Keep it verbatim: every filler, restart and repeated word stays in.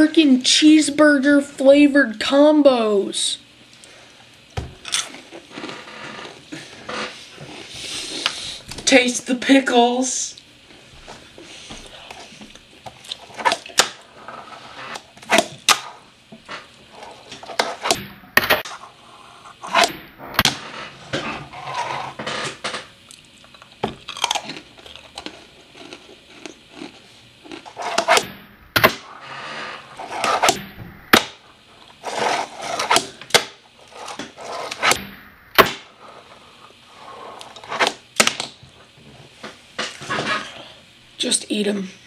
freaking cheeseburger flavored combos. Taste the pickles. Just eat them.